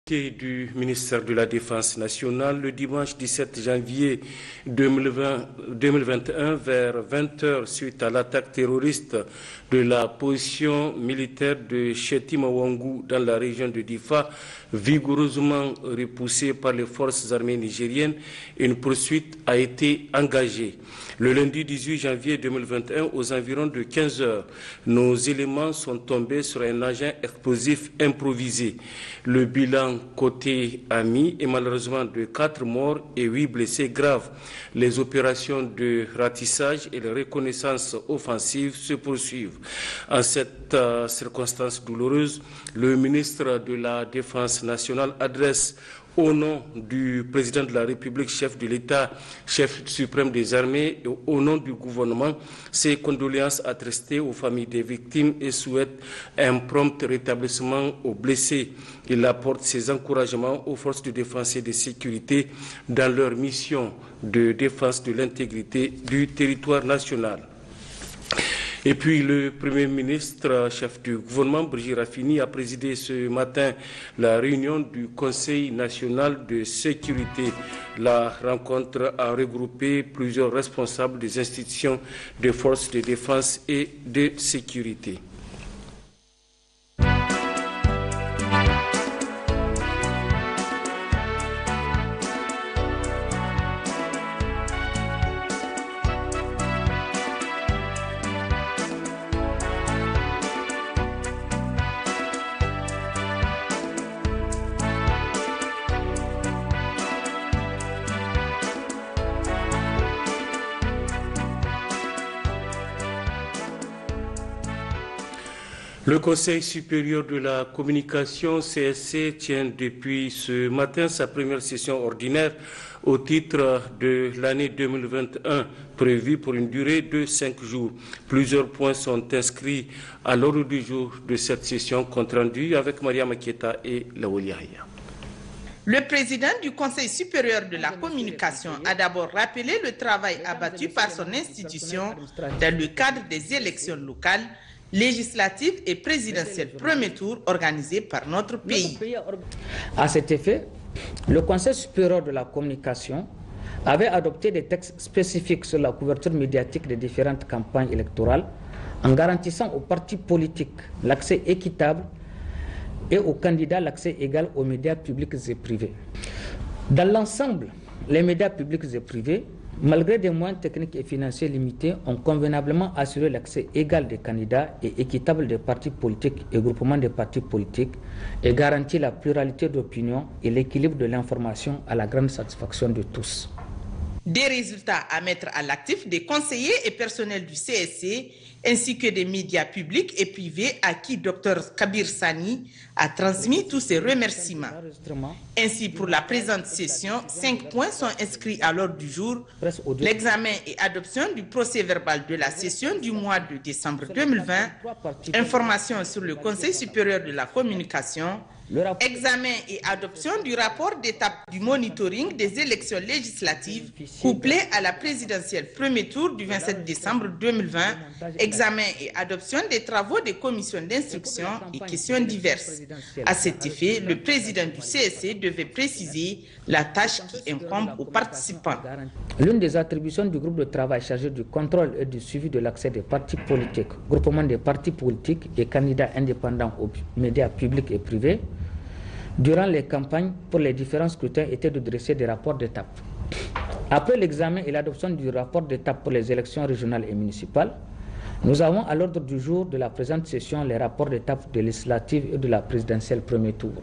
Du ministère de la Défense nationale le dimanche 17 janvier 2021 vers 20h suite à l'attaque terroriste de la position militaire de Chetima-Wangou dans la région de Difa, vigoureusement repoussée par les forces armées nigériennes. Une poursuite a été engagée. Le lundi 18 janvier 2021, aux environs de 15h, nos éléments sont tombés sur un agent explosif improvisé. Le bilan côté ami est malheureusement de 4 morts et 8 blessés graves. Les opérations de ratissage et de reconnaissance offensive se poursuivent. En cette circonstance douloureuse, le ministre de la Défense nationale adresse au nom du président de la République, chef de l'État, chef suprême des armées, et au nom du gouvernement, ses condoléances attristées aux familles des victimes et souhaite un prompt rétablissement aux blessés. Il apporte ses encouragements aux forces de défense et de sécurité dans leur mission de défense de l'intégrité du territoire national. Et puis le Premier ministre, chef du gouvernement, Brigitte Raffini, a présidé ce matin la réunion du Conseil national de sécurité. La rencontre a regroupé plusieurs responsables des institutions des forces de défense et de sécurité. Le Conseil supérieur de la communication, CSC, tient depuis ce matin sa première session ordinaire au titre de l'année 2021, prévue pour une durée de 5 jours. Plusieurs points sont inscrits à l'ordre du jour de cette session, compte rendu avec Maria Maketa et Lawali Yahya. Le président du Conseil supérieur de la communication a d'abord rappelé le travail abattu par son institution dans le cadre des élections locales, législatives et présidentielles premier tour organisées par notre pays. À cet effet, le Conseil supérieur de la communication avait adopté des textes spécifiques sur la couverture médiatique des différentes campagnes électorales en garantissant aux partis politiques l'accès équitable et aux candidats l'accès égal aux médias publics et privés. Dans l'ensemble, les médias publics et privés, malgré des moyens techniques et financiers limités, ont convenablement assuré l'accès égal des candidats et équitable des partis politiques et groupements de partis politiques et garanti la pluralité d'opinion et l'équilibre de l'information à la grande satisfaction de tous. Des résultats à mettre à l'actif des conseillers et personnels du CSC ainsi que des médias publics et privés à qui Dr Kabir Sani a transmis tous ses remerciements. Ainsi, pour la présente session, 5 points sont inscrits à l'ordre du jour. L'examen et adoption du procès-verbal de la session du mois de décembre 2020, information sur le Conseil supérieur de la communication, examen et adoption du rapport d'étape du monitoring des élections législatives couplé à la présidentielle premier tour du 27 décembre 2020, examen et adoption des travaux des commissions d'instruction et questions diverses. À cet effet, le président du CSC devait préciser la tâche qui incombe aux participants. L'une des attributions du groupe de travail chargé du contrôle et du suivi de l'accès des partis politiques, groupements des partis politiques et candidats indépendants aux médias publics et privés, durant les campagnes pour les différents scrutins était de dresser des rapports d'étape. Après l'examen et l'adoption du rapport d'étape pour les élections régionales et municipales, nous avons à l'ordre du jour de la présente session les rapports d'étape des législatives et de la présidentielle premier tour.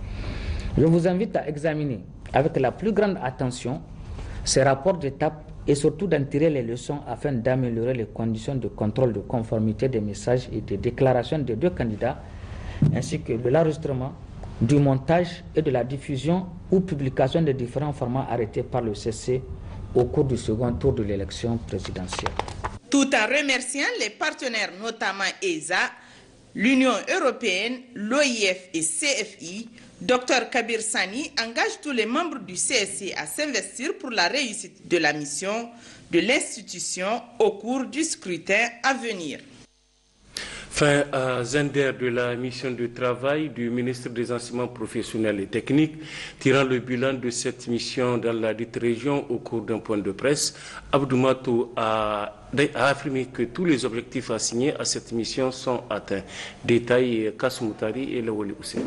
Je vous invite à examiner avec la plus grande attention ces rapports d'étape et surtout d'en tirer les leçons afin d'améliorer les conditions de contrôle de conformité des messages et des déclarations des deux candidats, ainsi que de l'enregistrement, du montage et de la diffusion ou publication des différents formats arrêtés par le CC au cours du second tour de l'élection présidentielle. Tout en remerciant les partenaires, notamment ESA, l'Union européenne, l'OIF et CFI, Dr Kabir Sani engage tous les membres du CSC à s'investir pour la réussite de la mission de l'institution au cours du scrutin à venir. Fin à Zender de la mission de travail du ministre des Enseignements professionnels et techniques. Tirant le bilan de cette mission dans la dite région au cours d'un point de presse, Abdou Mato a affirmé que tous les objectifs assignés à cette mission sont atteints. Détail Kasmoutari et Lawali Hussein.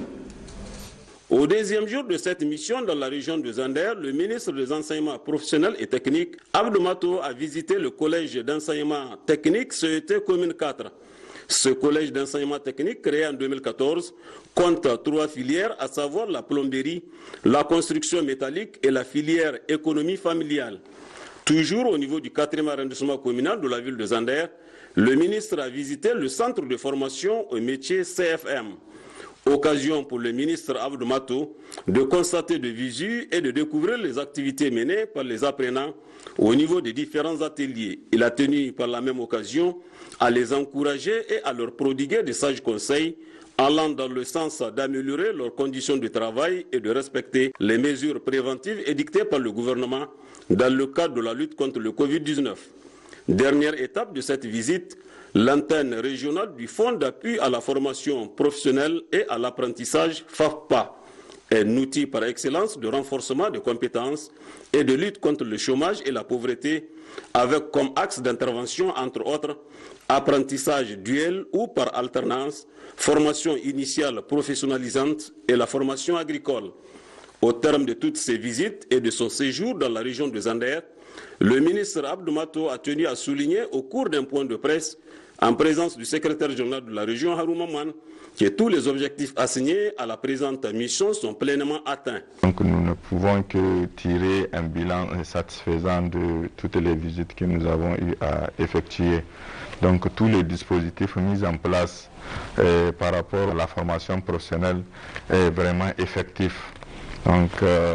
Au deuxième jour de cette mission dans la région de Zander, le ministre des Enseignements professionnels et techniques, Abdou Mato, a visité le collège d'enseignement technique CET Commune 4. Ce collège d'enseignement technique, créé en 2014, compte 3 filières, à savoir la plomberie, la construction métallique et la filière économie familiale. Toujours au niveau du 4e arrondissement communal de la ville de Zander, le ministre a visité le centre de formation au métier CFM. Occasion pour le ministre Abdou Mato de constater de visu et de découvrir les activités menées par les apprenants au niveau des différents ateliers. Il a tenu par la même occasion à les encourager et à leur prodiguer des sages conseils allant dans le sens d'améliorer leurs conditions de travail et de respecter les mesures préventives édictées par le gouvernement dans le cadre de la lutte contre le Covid-19. Dernière étape de cette visite, l'antenne régionale du Fonds d'appui à la formation professionnelle et à l'apprentissage FAFPA, un outil par excellence de renforcement des compétences et de lutte contre le chômage et la pauvreté, avec comme axe d'intervention, entre autres, apprentissage duel ou par alternance, formation initiale professionnalisante et la formation agricole. Au terme de toutes ces visites et de son séjour dans la région de Zander, le ministre Abdou Mato a tenu à souligner au cours d'un point de presse, en présence du secrétaire général de la région Harou Maman, que tous les objectifs assignés à la présente mission sont pleinement atteints. Donc nous ne pouvons que tirer un bilan satisfaisant de toutes les visites que nous avons eu à effectuer. Donc tous les dispositifs mis en place par rapport à la formation professionnelle est vraiment effectif. Donc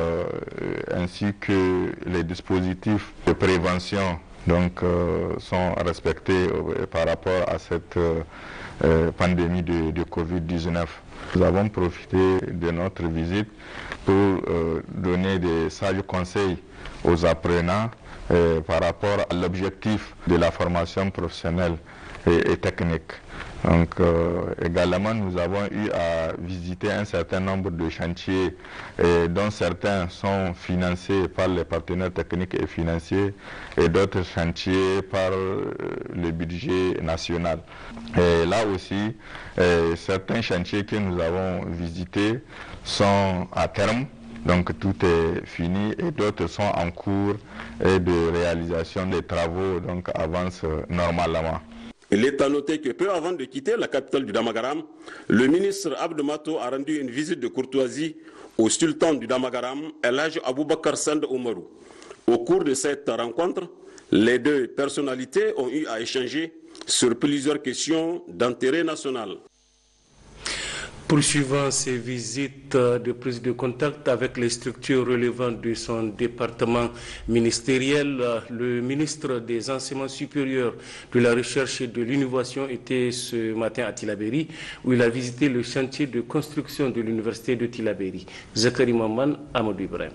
ainsi que les dispositifs de prévention sont respectés par rapport à cette pandémie de Covid-19. Nous avons profité de notre visite pour donner des sages conseils aux apprenants par rapport à l'objectif de la formation professionnelle et technique. Donc également nous avons eu à visiter un certain nombre de chantiers dont certains sont financés par les partenaires techniques et financiers et d'autres chantiers par le budget national. Et là aussi, certains chantiers que nous avons visités sont à terme. Donc tout est fini et d'autres sont en cours de réalisation des travaux, donc avancent normalement. Il est à noter que peu avant de quitter la capitale du Damagaram, le ministre Abdou Mato a rendu une visite de courtoisie au sultan du Damagaram, El Hadj Aboubakar Sand Oumarou. Au cours de cette rencontre, les deux personnalités ont eu à échanger sur plusieurs questions d'intérêt national. Poursuivant ses visites de prise de contact avec les structures relevant de son département ministériel, le ministre des Enseignements supérieurs, de la Recherche et de l'Innovation était ce matin à Tillabéri, où il a visité le chantier de construction de l'université de Tillabéri. Zakari Maman, Amadou Ibrahim.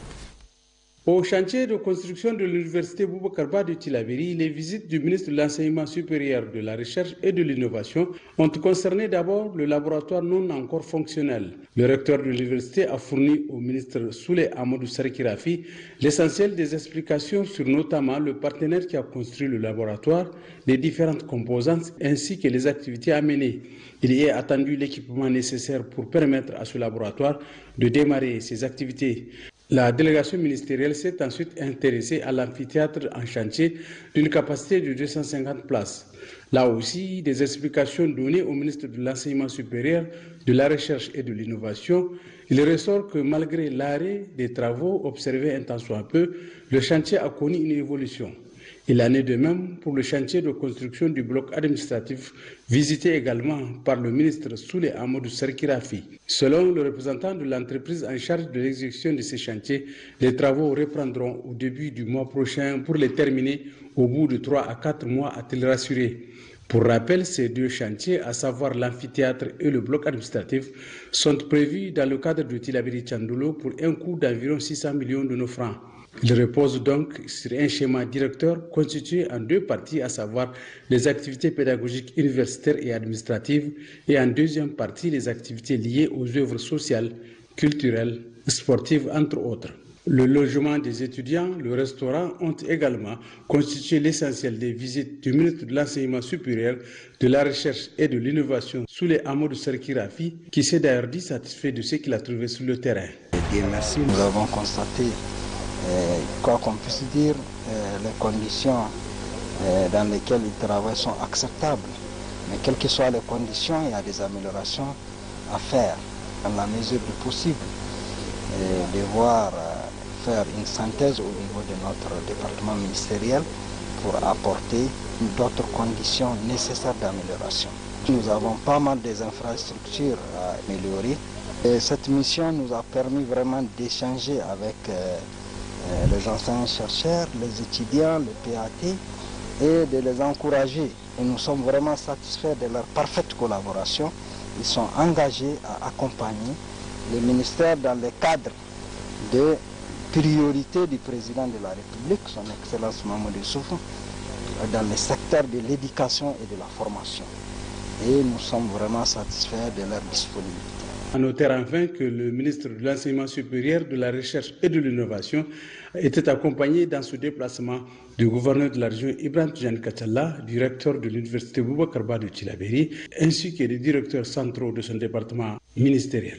Au chantier de construction de l'université Boubacar Ba de Tillabéri, les visites du ministre de l'Enseignement supérieur, de la Recherche et de l'Innovation ont concerné d'abord le laboratoire non encore fonctionnel. Le recteur de l'université a fourni au ministre Souley Amadou Sarkirafi l'essentiel des explications sur notamment le partenaire qui a construit le laboratoire, les différentes composantes ainsi que les activités à mener. Il y est attendu l'équipement nécessaire pour permettre à ce laboratoire de démarrer ses activités. La délégation ministérielle s'est ensuite intéressée à l'amphithéâtre en chantier d'une capacité de 250 places. Là aussi, des explications données au ministre de l'Enseignement supérieur, de la Recherche et de l'Innovation. Il ressort que malgré l'arrêt des travaux observés un temps soit peu, le chantier a connu une évolution. Il en est de même pour le chantier de construction du bloc administratif, visité également par le ministre Souley Amadou Sarkirafi. Selon le représentant de l'entreprise en charge de l'exécution de ces chantiers, les travaux reprendront au début du mois prochain pour les terminer au bout de 3 à 4 mois, a-t-il rassuré. Pour rappel, ces deux chantiers, à savoir l'amphithéâtre et le bloc administratif, sont prévus dans le cadre de Tillabéri Tchandolo pour un coût d'environ 600 millions de nos francs. Il repose donc sur un schéma directeur constitué en deux parties, à savoir les activités pédagogiques universitaires et administratives, et en deuxième partie les activités liées aux œuvres sociales, culturelles, sportives, entre autres. Le logement des étudiants, le restaurant ont également constitué l'essentiel des visites du ministre de l'Enseignement supérieur, de la Recherche et de l'Innovation sous les hameaux de Serkirafi, qui s'est d'ailleurs dit satisfait de ce qu'il a trouvé sur le terrain. Dieu merci, nous avons constaté, quoi qu'on puisse dire, les conditions dans lesquelles ils travaillent sont acceptables. Mais quelles que soient les conditions, il y a des améliorations à faire dans la mesure du possible. Et devoir faire une synthèse au niveau de notre département ministériel pour apporter d'autres conditions nécessaires d'amélioration. Nous avons pas mal des infrastructures à améliorer. Et cette mission nous a permis vraiment d'échanger avec les enseignants-chercheurs, les étudiants, le PAT, et de les encourager. Et nous sommes vraiment satisfaits de leur parfaite collaboration. Ils sont engagés à accompagner le ministère dans le cadre de priorité du président de la République, son Excellence Mamadou Issoufou, dans le secteur de l'éducation et de la formation. Et nous sommes vraiment satisfaits de leur disponibilité. À noter enfin que le ministre de l'Enseignement supérieur, de la Recherche et de l'Innovation était accompagné dans ce déplacement du gouverneur de la région Ibrahim Tidiane Kacalla, directeur de l'université Boubacar Ba de Tillabéri, ainsi que des directeurs centraux de son département ministériel.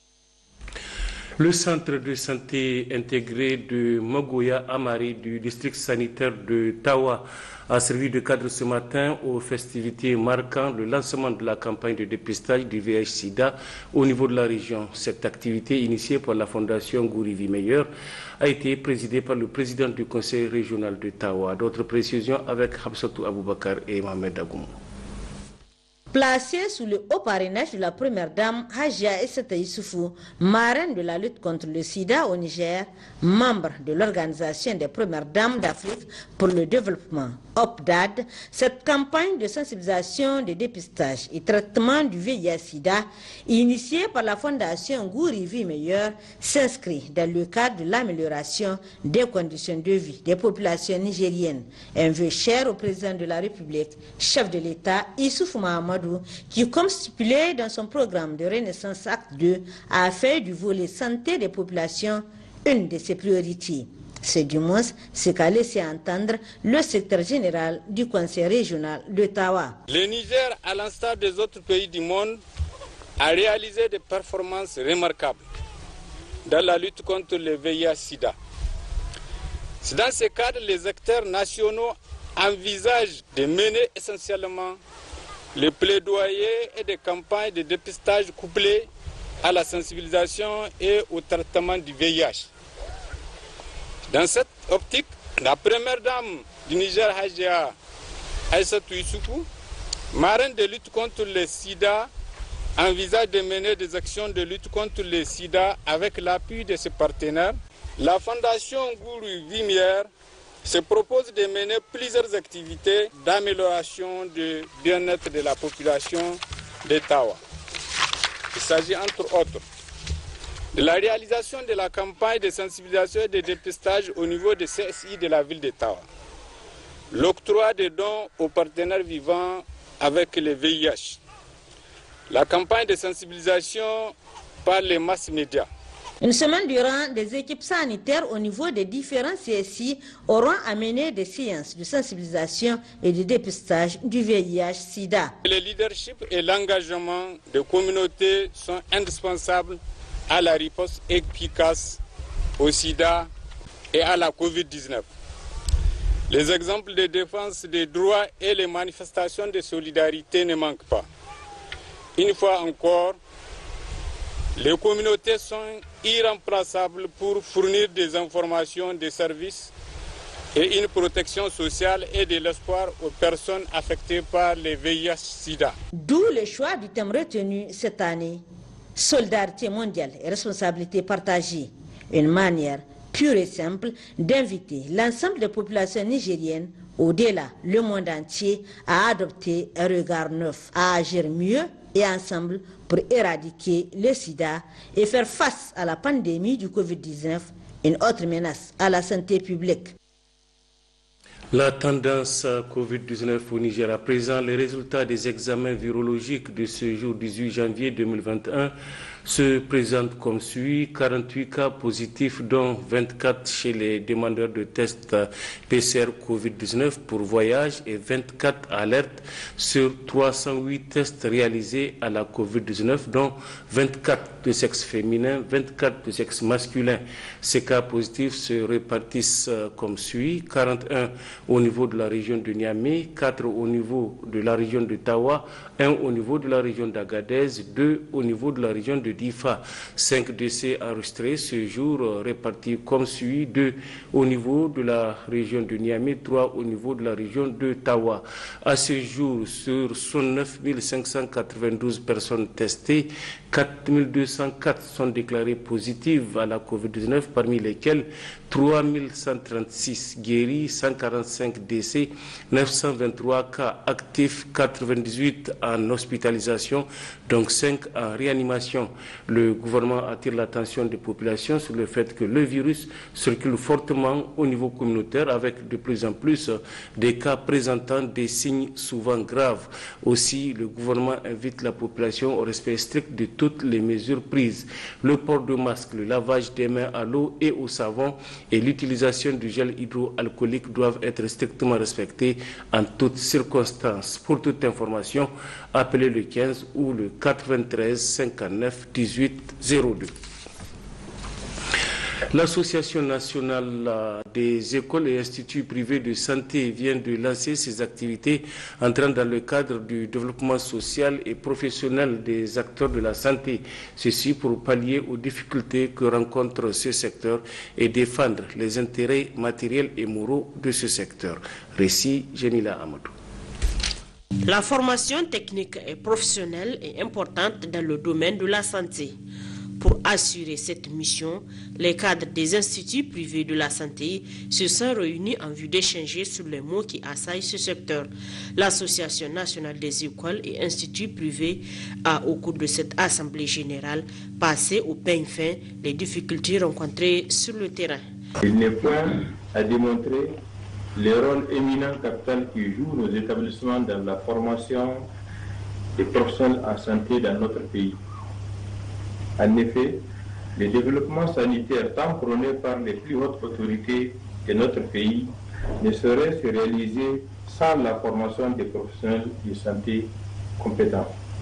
Le centre de santé intégré de Mogoya Amari du district sanitaire de Tawa a servi de cadre ce matin aux festivités marquant le lancement de la campagne de dépistage du VIH-Sida au niveau de la région. Cette activité, initiée par la fondation Gourivi Meilleur, a été présidée par le président du conseil régional de Tawa. D'autres précisions avec Habsatou Aboubakar et Mohamed Agoum. Placée sous le haut parrainage de la première dame Hajia Essata Issoufou, marraine de la lutte contre le sida au Niger, membre de l'Organisation des premières dames d'Afrique pour le développement, OPDAD, cette campagne de sensibilisation, de dépistage et traitement du VIH-Sida, initiée par la Fondation Gourivi Meilleur, s'inscrit dans le cadre de l'amélioration des conditions de vie des populations nigériennes. Un vœu cher au président de la République, chef de l'État, Issoufou Mahamadou, qui, comme stipulé dans son programme de Renaissance Acte 2, a fait du volet santé des populations une de ses priorités. C'est du moins ce qu'a laissé entendre le secrétaire général du conseil régional de Tawa. Le Niger, à l'instar des autres pays du monde, a réalisé des performances remarquables dans la lutte contre le VIH-Sida. C'est dans ce cadre que les acteurs nationaux envisagent de mener essentiellement le plaidoyer et des campagnes de dépistage couplées à la sensibilisation et au traitement du VIH. Dans cette optique, la première dame du Niger, Hajia Aïssatou Issoufou, marraine de lutte contre le sida, envisage de mener des actions de lutte contre le sida avec l'appui de ses partenaires. La Fondation Gourou Vimière se propose de mener plusieurs activités d'amélioration du bien-être de la population d'Ottawa. Il s'agit entre autres de la réalisation de la campagne de sensibilisation et de dépistage au niveau des CSI de la ville d'Ottawa, l'octroi de dons aux partenaires vivant avec le VIH, la campagne de sensibilisation par les masses médias. Une semaine durant, des équipes sanitaires au niveau des différents CSI auront amené des séances de sensibilisation et de dépistage du VIH-Sida. Le leadership et l'engagement des communautés sont indispensables à la riposte efficace au sida et à la COVID-19. Les exemples de défense des droits et les manifestations de solidarité ne manquent pas. Une fois encore, les communautés sont irremplaçables pour fournir des informations, des services et une protection sociale et de l'espoir aux personnes affectées par le VIH-Sida. D'où le choix du thème retenu cette année, solidarité mondiale et responsabilité partagée, une manière pure et simple d'inviter l'ensemble des populations nigériennes, au-delà le monde entier, à adopter un regard neuf, à agir mieux et ensemble pour éradiquer le sida et faire face à la pandémie du Covid-19, une autre menace à la santé publique. La tendance Covid-19 au Niger. À présent, les résultats des examens virologiques de ce jour 18 janvier 2021 se présentent comme suit. 48 cas positifs, dont 24 chez les demandeurs de tests PCR Covid-19 pour voyage et 24 alertes sur 308 tests réalisés à la Covid-19, dont 24 de sexe féminin, 24 de sexe masculin. Ces cas positifs se répartissent comme suit. 41 au niveau de la région de Niamey, 4 au niveau de la région de Tawa, 1 au niveau de la région d'Agadez, 2 au niveau de la région de Difa. 5 décès enregistrés ce jour répartis comme suit: 2 au niveau de la région de Niamey, 3 au niveau de la région de Tawa. À ce jour, sur 109 592 personnes testées, 4 204 sont déclarées positives à la COVID-19, parmi lesquelles 3 136 guéris, 145 décès, 923 cas actifs, 98 en hospitalisation, donc 5 en réanimation. Le gouvernement attire l'attention des populations sur le fait que le virus circule fortement au niveau communautaire, avec de plus en plus des cas présentant des signes souvent graves. Aussi, le gouvernement invite la population au respect strict de toutes les mesures prises. Le port de masque, le lavage des mains à l'eau et au savon et l'utilisation du gel hydroalcoolique doivent être strictement respectés en toutes circonstances. Pour toute information, appelez le 15 ou le 93 59 18 02. L'Association nationale des écoles et instituts privés de santé vient de lancer ses activités entrant dans le cadre du développement social et professionnel des acteurs de la santé. Ceci pour pallier aux difficultés que rencontre ce secteur et défendre les intérêts matériels et moraux de ce secteur. Récit Jenila Amadou. La formation technique et professionnelle est importante dans le domaine de la santé. Pour assurer cette mission, les cadres des instituts privés de la santé se sont réunis en vue d'échanger sur les maux qui assaillent ce secteur. L'Association nationale des écoles et instituts privés a, au cours de cette assemblée générale, passé au peigne fin les difficultés rencontrées sur le terrain. Il n'est point à démontrer le rôle éminent capital qui joue nos établissements dans la formation des professionnels en santé dans notre pays. En effet, le développement sanitaire tant prôné par les plus hautes autorités de notre pays ne saurait se réaliser sans la formation des professionnels de santé compétents.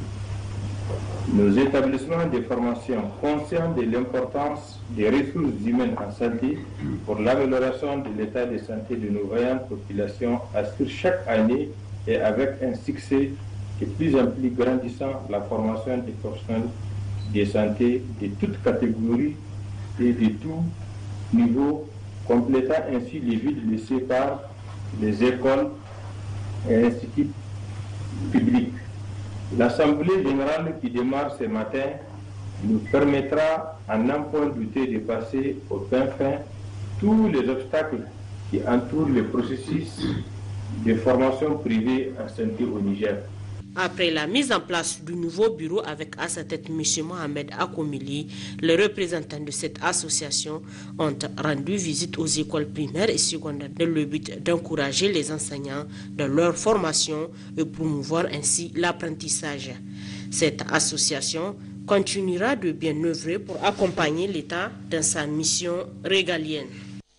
Nos établissements de formation, conscients de l'importance des ressources humaines en santé pour l'amélioration de l'état de santé de nos vaillantes populations, assurent chaque année et avec un succès de plus en plus grandissant la formation des professionnels de santé de toutes catégories et de tous niveaux, complétant ainsi les vides laissés par les écoles et instituts publics. L'Assemblée générale qui démarre ce matin nous permettra, à n'en point douter, de passer au pain fin tous les obstacles qui entourent le processus de formation privée en santé au Niger. Après la mise en place du nouveau bureau avec à sa tête M. Mohamed Akomili, les représentants de cette association ont rendu visite aux écoles primaires et secondaires dans le but d'encourager les enseignants dans leur formation et promouvoir ainsi l'apprentissage. Cette association continuera de bien œuvrer pour accompagner l'État dans sa mission régalienne.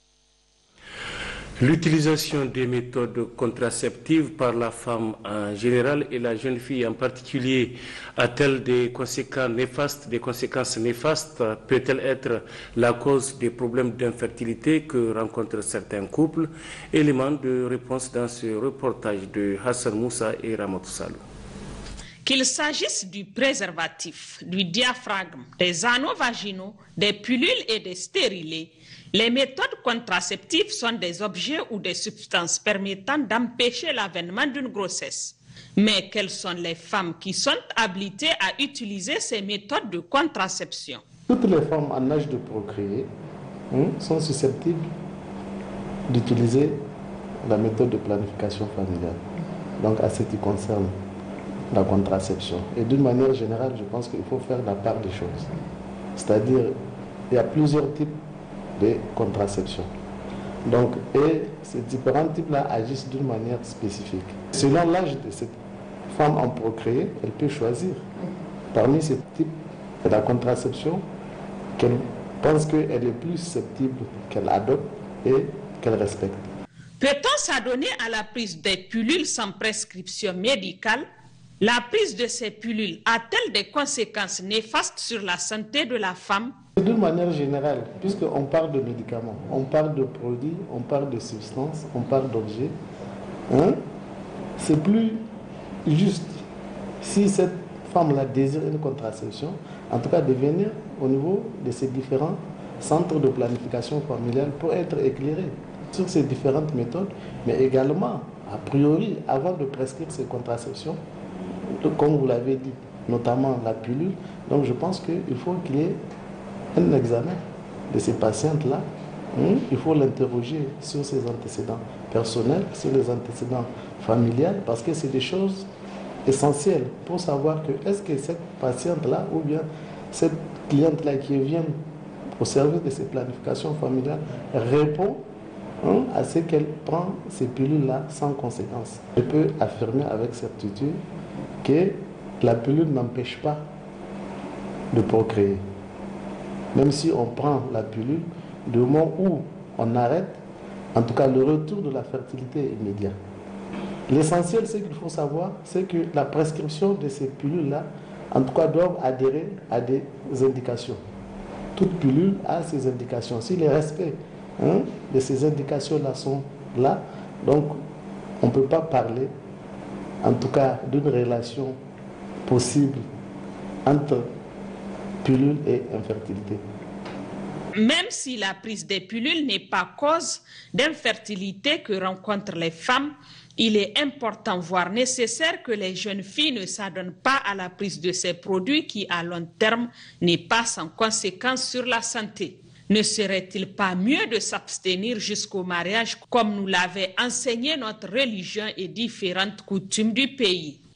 L'utilisation des méthodes contraceptives par la femme en général et la jeune fille en particulier a-t-elle des conséquences néfastes? Peut-elle être la cause des problèmes d'infertilité que rencontrent certains couples? Élément de réponse dans ce reportage de Hassan Moussa et Ramatou Salou. Qu'il s'agisse du préservatif, du diaphragme, des anneaux vaginaux, des pilules et des stérilés, les méthodes contraceptives sont des objets ou des substances permettant d'empêcher l'avènement d'une grossesse. Mais quelles sont les femmes qui sont habilitées à utiliser ces méthodes de contraception? Toutes les femmes en âge de procréer sont susceptibles d'utiliser la méthode de planification familiale. Donc à ce qui concerne la contraception. Et d'une manière générale, je pense qu'il faut faire la part des choses. C'est-à-dire, il y a plusieurs types de contraception. Donc, et ces différents types-là agissent d'une manière spécifique. Selon l'âge de cette femme en procréer, elle peut choisir parmi ces types de la contraception qu'elle pense qu'elle est plus susceptible, qu'elle adopte et qu'elle respecte. Peut-on s'adonner à la prise des pilules sans prescription médicale? La prise de ces pilules a-t-elle des conséquences néfastes sur la santé de la femme? D'une manière générale, puisqu'on parle de médicaments, on parle de produits, on parle de substances, on parle d'objets, c'est plus juste si cette femme-là désire une contraception, en tout cas de venir au niveau de ces différents centres de planification familiale pour être éclairée sur ces différentes méthodes, mais également, a priori, avant de prescrire ces contraceptions, comme vous l'avez dit, notamment la pilule. Donc je pense qu'il faut qu'il y ait un examen de ces patientes-là. Il faut l'interroger sur ses antécédents personnels, sur les antécédents familiales, parce que c'est des choses essentielles pour savoir que est-ce que cette patiente-là ou bien cette cliente-là qui vient au service de ces planifications familiales répond à ce qu'elle prend ces pilules-là sans conséquence. Je peux affirmer avec certitude que la pilule n'empêche pas de procréer. Même si on prend la pilule, du moment où on arrête, en tout cas le retour de la fertilité est immédiat. L'essentiel, c'est qu'il faut savoir, c'est que la prescription de ces pilules-là, en tout cas, doivent adhérer à des indications. Toute pilule a ses indications. Si les respects de ces indications-là sont là, donc on ne peut pas parler, en tout cas, d'une relation possible entre pilule et infertilité. Même si la prise des pilules n'est pas cause d'infertilité que rencontrent les femmes, il est important, voire nécessaire, que les jeunes filles ne s'adonnent pas à la prise de ces produits qui, à long terme, n'est pas sans conséquence sur la santé. Ne serait-il pas mieux de s'abstenir jusqu'au mariage, comme nous l'avait enseigné notre religion et différentes coutumes du pays?